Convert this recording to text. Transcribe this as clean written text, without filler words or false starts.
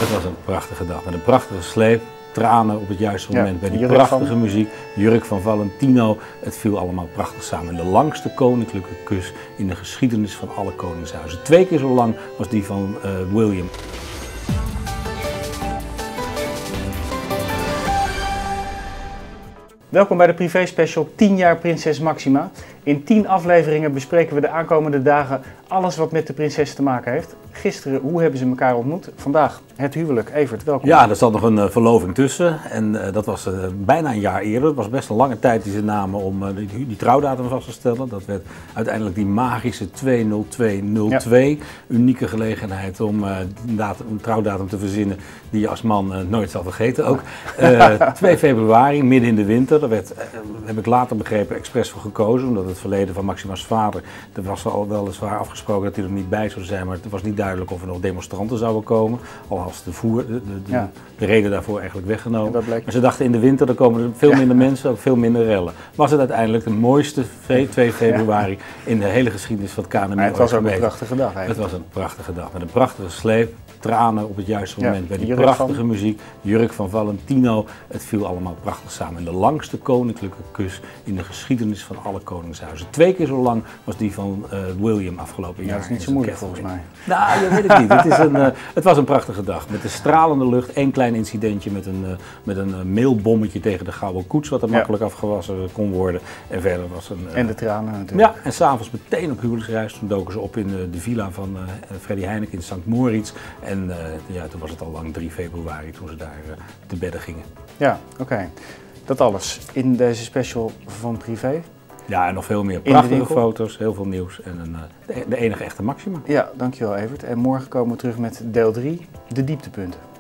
Het was een prachtige dag met een prachtige sleep, tranen op het juiste moment bij die jurk prachtige muziek, jurk van Valentino. Het viel allemaal prachtig samen. En de langste koninklijke kus in de geschiedenis van alle koningshuizen. 2 keer zo lang was die van William. Welkom bij de privé special 10 jaar Prinses Máxima. In 10 afleveringen bespreken we de aankomende dagen alles wat met de prinses te maken heeft. Gisteren, hoe hebben ze elkaar ontmoet? Vandaag, het huwelijk. Evert, welkom. Ja, er zat nog een verloving tussen en dat was bijna een jaar eerder. Het was best een lange tijd die ze namen om die trouwdatum vast te stellen. Dat werd uiteindelijk die magische 20202. Ja. Unieke gelegenheid om een trouwdatum te verzinnen die je als man nooit zal vergeten ook. 2 februari, midden in de winter. Daar werd, heb ik later begrepen, expres voor gekozen. Omdat het verleden van Máxima's vader, er was al weliswaar afgesproken dat hij er niet bij zou zijn. Maar het was niet duidelijk of er nog demonstranten zouden komen. Al was de reden daarvoor eigenlijk weggenomen. Maar ze dachten in de winter, dan komen er veel minder mensen, ook veel minder rellen. Was het uiteindelijk de mooiste 2 februari in de hele geschiedenis van het KNMI. Maar het was ook een prachtige dag. Het was een prachtige dag met een prachtige sleep, tranen op het juiste moment bij die prachtige muziek, jurk van Valentino. Het viel allemaal prachtig samen. En de langste koninklijke kus in de geschiedenis van alle koningshuizen. 2 keer zo lang was die van William afgelopen jaar. Dat is niet zo moeilijk volgens mij. Nou, dat weet ik niet. Het was een prachtige dag met de stralende lucht. 1 klein incidentje met een mailbommetje tegen de gouden koets, wat er makkelijk afgewassen kon worden. En verder was en de tranen natuurlijk. Ja, en s'avonds meteen op huwelijksreis. Toen doken ze op in de villa van Freddy Heineken in St. Moritz. En toen was het al lang 3 februari toen ze daar te bedden gingen. Ja, oké. Dat alles in deze special van privé. Ja, en nog veel meer prachtige foto's, heel veel nieuws en de enige echte Máxima. Ja, dankjewel Evert. En morgen komen we terug met deel 3, de dieptepunten.